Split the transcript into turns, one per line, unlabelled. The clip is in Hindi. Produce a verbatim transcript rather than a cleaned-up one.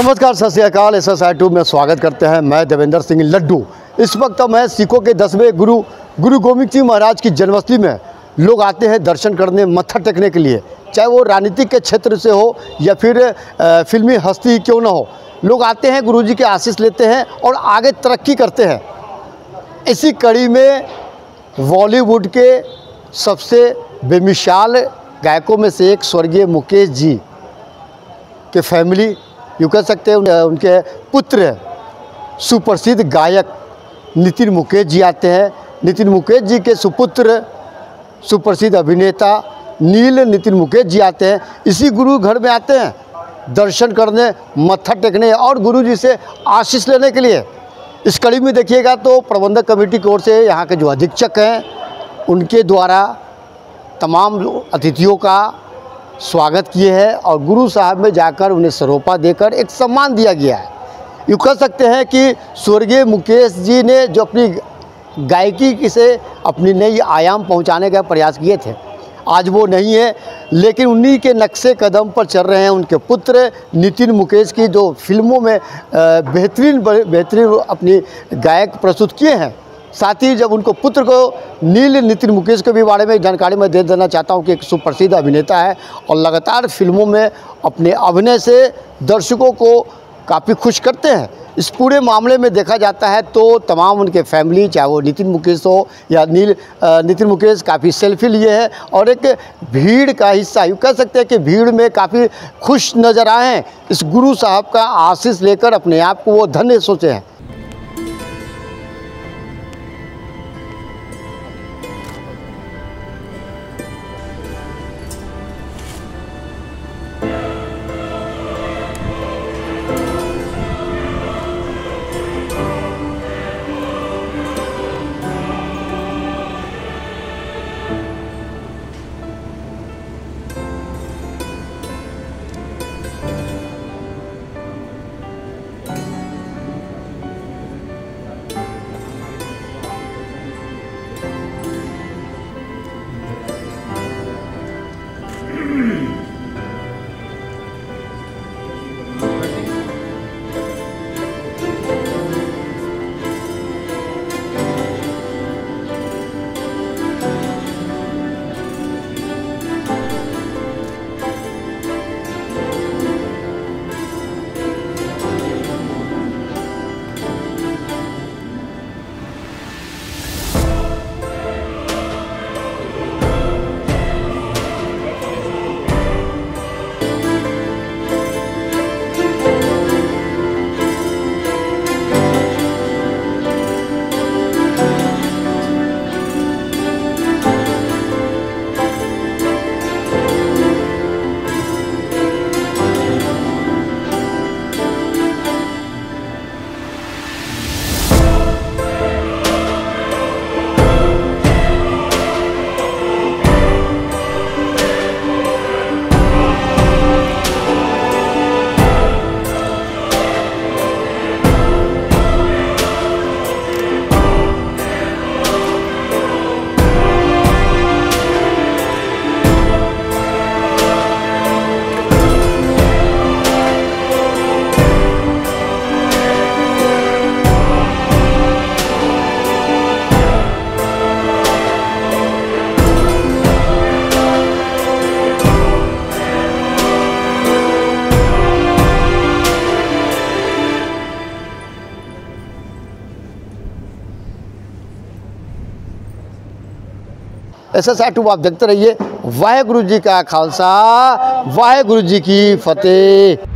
नमस्कार, सत श्री अकाल। एस एस आई टू में स्वागत करते हैं। मैं देवेंद्र सिंह लड्डू। इस वक्त मैं सिखों के दसवें गुरु गुरु गोविंद सिंह महाराज की जन्मस्थली में लोग आते हैं दर्शन करने, मत्था टेकने के लिए। चाहे वो राजनीतिक के क्षेत्र से हो या फिर फिल्मी हस्ती क्यों ना हो, लोग आते हैं, गुरुजी के आशीष लेते हैं और आगे तरक्की करते हैं। इसी कड़ी में बॉलीवुड के सबसे बेमिसाल गायकों में से एक स्वर्गीय मुकेश जी के फैमिली, यूँ कह सकते हैं उनके पुत्र सुप्रसिद्ध गायक नितिन मुकेश जी आते हैं। नितिन मुकेश जी के सुपुत्र सुप्रसिद्ध अभिनेता नील नितिन मुकेश जी आते हैं। इसी गुरु घर में आते हैं दर्शन करने, मत्था टेकने और गुरु जी से आशीष लेने के लिए। इस कड़ी में देखिएगा तो प्रबंधक कमेटी की ओर से यहाँ के जो अधीक्षक हैं उनके द्वारा तमाम अतिथियों का स्वागत किए हैं और गुरु साहब में जाकर उन्हें सरोपा देकर एक सम्मान दिया गया है। यूँ कह सकते हैं कि स्वर्गीय मुकेश जी ने जो अपनी गायकी से अपनी नई आयाम पहुंचाने का प्रयास किए थे, आज वो नहीं है, लेकिन उन्हीं के नक्शे कदम पर चल रहे हैं उनके पुत्र नितिन मुकेश की, जो फिल्मों में बेहतरीन बेहतरीन अपनी गायक प्रस्तुत किए हैं। साथ ही जब उनको पुत्र को नील नितिन मुकेश के भी बारे में जानकारी मैं दे देना चाहता हूं कि एक सुप्रसिद्ध अभिनेता है और लगातार फिल्मों में अपने अभिनय से दर्शकों को काफ़ी खुश करते हैं। इस पूरे मामले में देखा जाता है तो तमाम उनके फैमिली, चाहे वो नितिन मुकेश हो या नील नितिन मुकेश, काफ़ी सेल्फी लिए हैं और एक भीड़ का हिस्सा, यूँ कह सकते हैं कि भीड़ में काफ़ी खुश नज़र आए हैं। इस गुरु साहब का आशीष लेकर अपने आप को वो धन्य सोचे हैं। एस एस आई टू आप देखते रहिए। वाहेगुरु जी का खालसा, वाहेगुरु जी की फतेह।